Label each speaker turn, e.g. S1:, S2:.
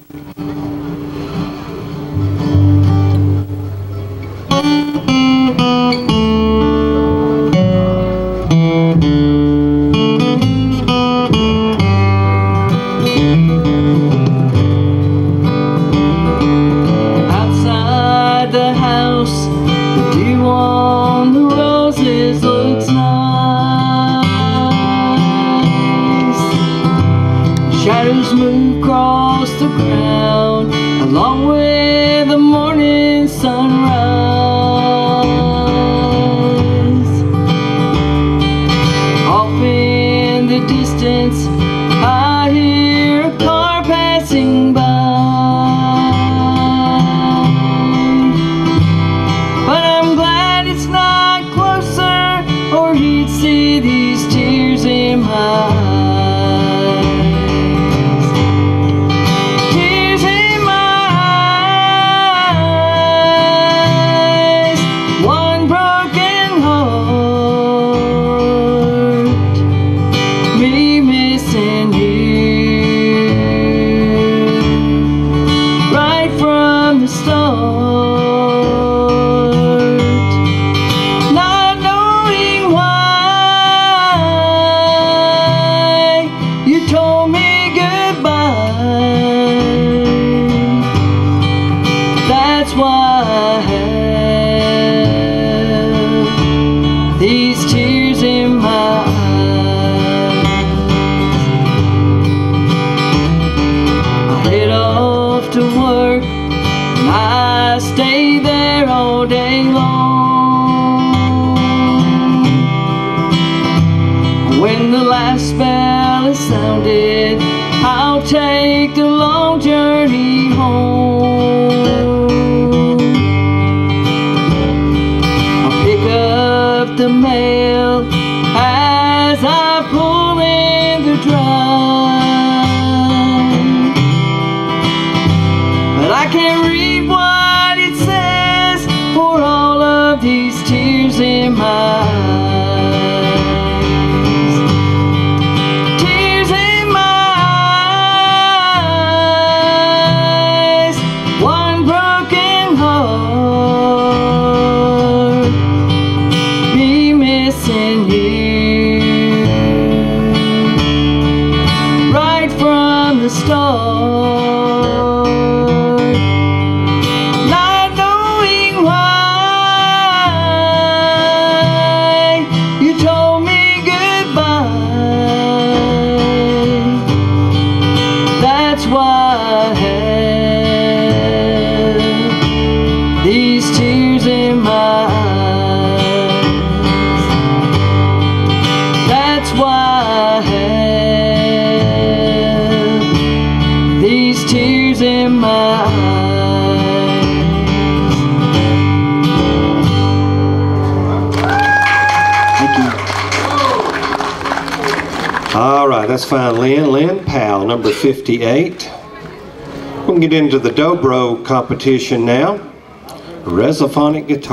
S1: Outside the house, the dew on the roses looks nice. Shadows move across the ground along with the morning sunrise. Off in the distance, I hear a car passing by. But I'm glad it's not closer, or he'd see these tears in my eyes. Tears in my eyes. One broken heart. Me missing you right from the start. That's why I have these tears in my eyes. I head off to work and I stay there all day long. When the last bell is sounded, I'll take the long journey home. The mail as I pull in the drive, but I can't read what it says for all of these tears in my eyes. Tears in my eyes. One broken heart. Missing you right from the start, not knowing why you told me goodbye. That's why I have these tears in my eyes. That's why I have these tears in my eyes. Thank you.
S2: All right, that's fine, Lynn. Lynn Powell, number 58. We'll get into the dobro competition now. Resophonic guitar.